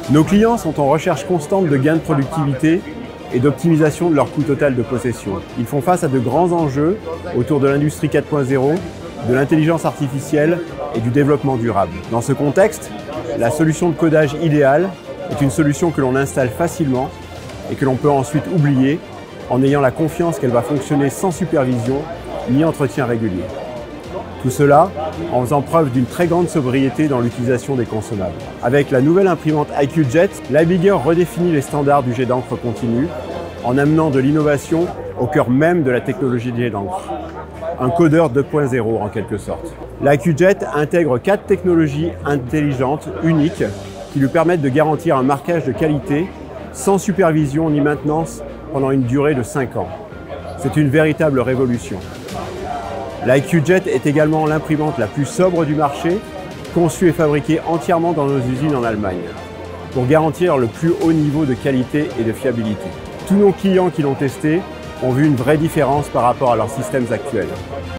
Nos clients sont en recherche constante de gains de productivité et d'optimisation de leur coût total de possession. Ils font face à de grands enjeux autour de l'industrie 4.0, de l'intelligence artificielle et du développement durable. Dans ce contexte, la solution de codage idéale est une solution que l'on installe facilement et que l'on peut ensuite oublier en ayant la confiance qu'elle va fonctionner sans supervision ni entretien régulier. Tout cela en faisant preuve d'une très grande sobriété dans l'utilisation des consommables. Avec la nouvelle imprimante IQJet, Liebigger redéfinit les standards du jet d'encre continu en amenant de l'innovation au cœur même de la technologie du jet d'encre. Un codeur 2.0 en quelque sorte. L'IQJet intègre 4 technologies intelligentes, uniques, qui lui permettent de garantir un marquage de qualité sans supervision ni maintenance pendant une durée de 5 ans. C'est une véritable révolution. L'IQJet est également l'imprimante la plus sobre du marché, conçue et fabriquée entièrement dans nos usines en Allemagne, pour garantir le plus haut niveau de qualité et de fiabilité. Tous nos clients qui l'ont testé ont vu une vraie différence par rapport à leurs systèmes actuels.